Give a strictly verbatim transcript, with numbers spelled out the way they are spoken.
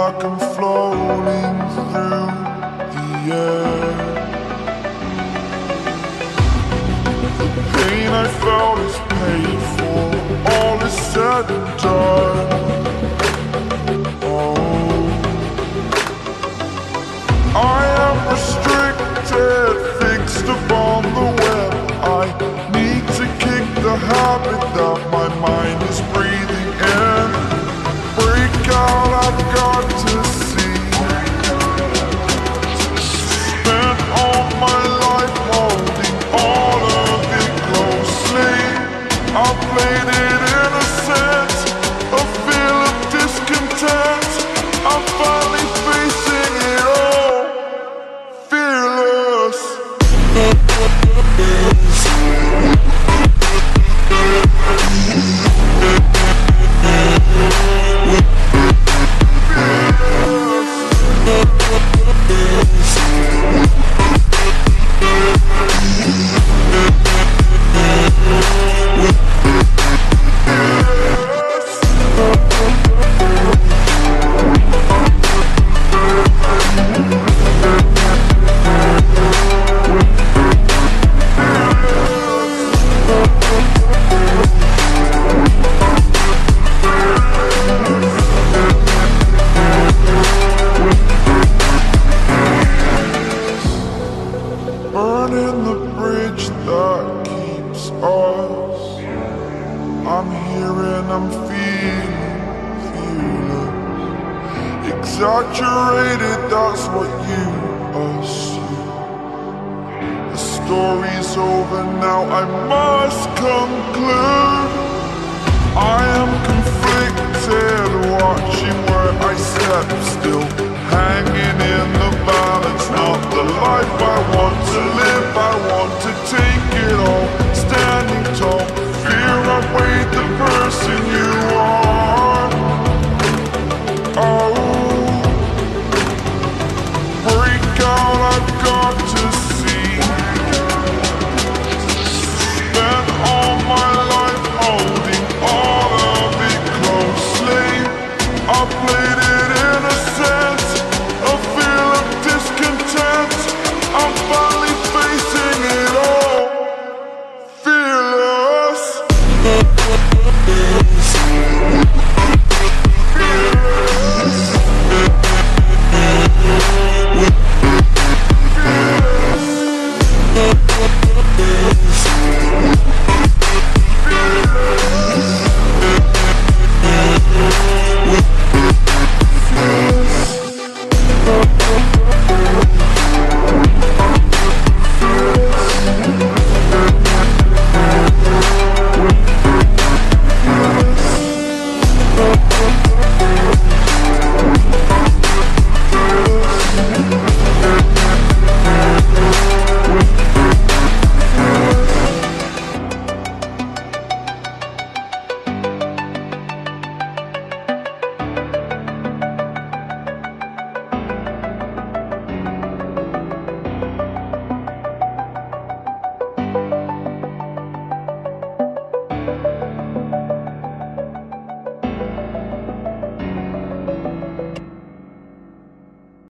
like I'm floating through the air. The pain I felt is paid for, all is said and done. Oh, I am restricted, fixed upon the web. I need to kick the habit that my mind is breathing in. Break out, I've got to see. Spent all my life holding all of it closely. I played it innocent, a feel of discontent. I'm finally facing it all, fearless. Burning the bridge that keeps us. I'm here and I'm feeling, feeling exaggerated, that's what you assume. The story's over now, I must conclude. I am conflicted, watching where I step, still hanging in the balance. Not the life I want to live, I want to take it all. Standing tall, fear I weighed the person you are. Oh, break out, I've got to see. Spent all my life holding all of it closely. I played it innocent, a feel of discontent. I'm finally